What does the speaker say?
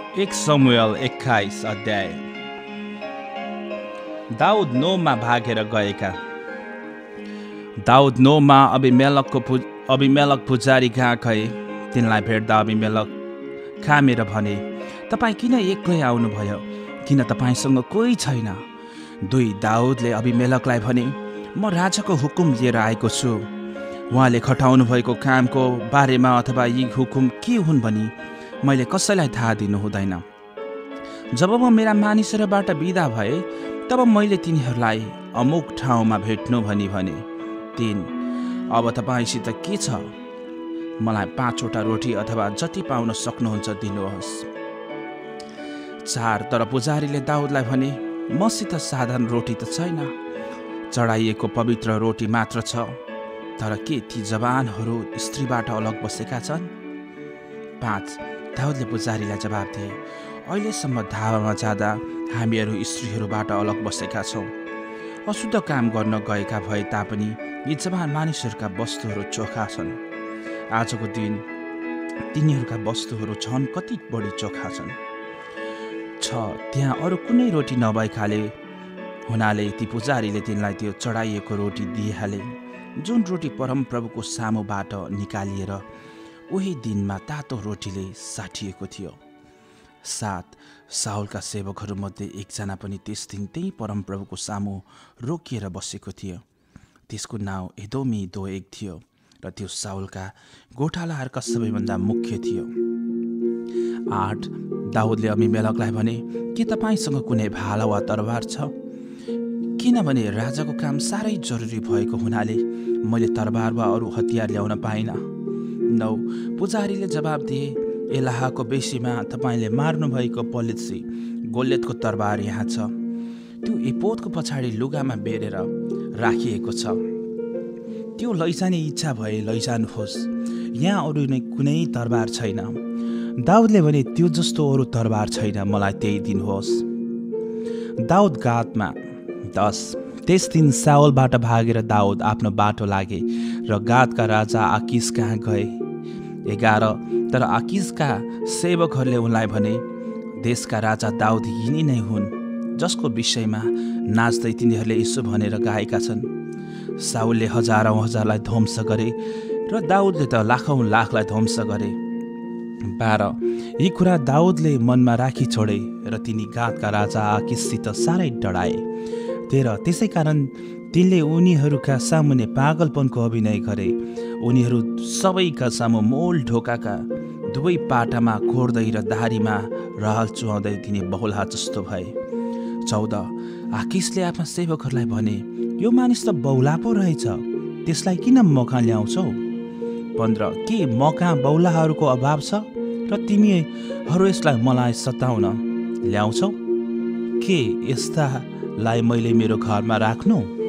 एक समुएल 21 अध्याय। दाउद नोबमा भागेर गएका। दाउद नोबमा अबिमेलक पुजारी कहाँ गए। तिनलाई भेट्दा अबिमेलक खामेर भने, तपाईँ किन एक्लै आउनुभयो? किन तपाईँसँग कोही छैन? 2 दाउदले अबिमेलकलाई भने, म राजाको हुकुम लिएर आएको छु। उहाँले खटाउनु भएको कामको बारेमा अथवा यी हुकुम के हुन् भनी मैले कसैलाई थाहा दिनु हुँदैन। जब म मेरा मानिसहरूबाट बिदा भए तब मैले तिनीहरूलाई अमुक ठाउँमा भेट्नु भनी भने। 3 अब तपाईँसित के छ? मलाई 5वटा रोटी अथवा जति पाउन सक्नुहुन्छ दिनुहोस्। 4 तर पुजारीले दाउदलाई भने, मसित साधारण रोटी त छैन, चढाइएको पवित्र रोटी मात्र छ। तर के ती जवानहरू स्त्रीबाट अलग बसेका छन्? 5 दाउदले पुजारीलाई जवाब दिए, अहिलेसम्म धावामा जाँदा हामीहरू स्त्रीहरूबाट अलग बसेका छौँ। अशुद्ध काम गर्न गएका भए तापनि यी जवान मानिसहरूका वस्तुहरू चोखा छन्। आजको दिन तिनीहरूका वस्तुहरू झन् कति बढी चोखा छन्। 6 त्यहाँ अरू कुनै रोटी नभएकाले हुनाले ती पुजारीले तिनलाई त्यो चढाइएको रोटी दिइहाले, जुन रोटी परमप्रभुको सामुबाट निकालिएर उही दिनमा तातो रोटीले साटिएको थियो। 7 साउलका सेवकहरूमध्ये एकजना पनि त्यस दिन त्यही परमप्रभुको सामु रोकिएर बसेको थियो। त्यसको नाउँ एदोमी दोएग थियो र त्यो साउलका गोठालाहरूका सबैभन्दा मुख्य थियो। 8 दाउदले अबिमेलकलाई भने, के तपाईँसँग कुनै भाला वा तरबार छ? किनभने राजाको काम साह्रै जरुरी भएको हुनाले मैले तरबार वा अरू हतियार ल्याउन पाइनँ। 9 पुजारीले जवाब दिए, एलाहको बेसीमा तपाईँले मार्नुभएको पलित्सी गोलियतको तरबार यहाँ छ। त्यो एपोदको पछाडि लुगामा बेरेर राखिएको छ। त्यो लैजाने इच्छा भए लैजानुहोस्। यहाँ अरू नै कुनै तरबार छैन। दाउदले भने, त्यो जस्तो अरू तरबार छैन, मलाई त्यही दिनुहोस्। दाउद गातमा। 10 त्यस दिन साउलबाट भागेर दाउद आफ्नो बाटो लागे र गातका राजा आकिस कहाँ गए। 11 तर आकिसका सेवकहरूले उनलाई भने, देशका राजा दाउद यिनी नै हुन्, जसको विषयमा नाच्दै तिनीहरूले यसो भनेर गाएका छन्, साउलले हजारौँ हजारलाई ध्वंस गरे र दाउदले त लाखौँ लाखलाई ध्वंस गरे। 12 यी कुरा दाउदले मनमा राखी छोडे र तिनी गातका राजा आकिससित साह्रै डराए। 13 त्यसै कारण तिनले उनीहरूका सामुन्ने पागलपनको अभिनय गरे। उनीहरू सबैका सामु मोल ढोकाका 2 पाटामा कोर्दै र दारीमा रहल चुहाउँदै तिनी बहुला जस्तो भए। 14 आकिसले आफ्ना सेवकहरूलाई भने, यो मानिस त बहुला पो रहेछ, त्यसलाई किन मका ल्याउँछौ? 15 के मका बहुलाहरूको अभाव छ र तिमीहरू यसलाई मलाई सताउन ल्याउँछौ? के यस्तालाई मैले मेरो घरमा राख्नु?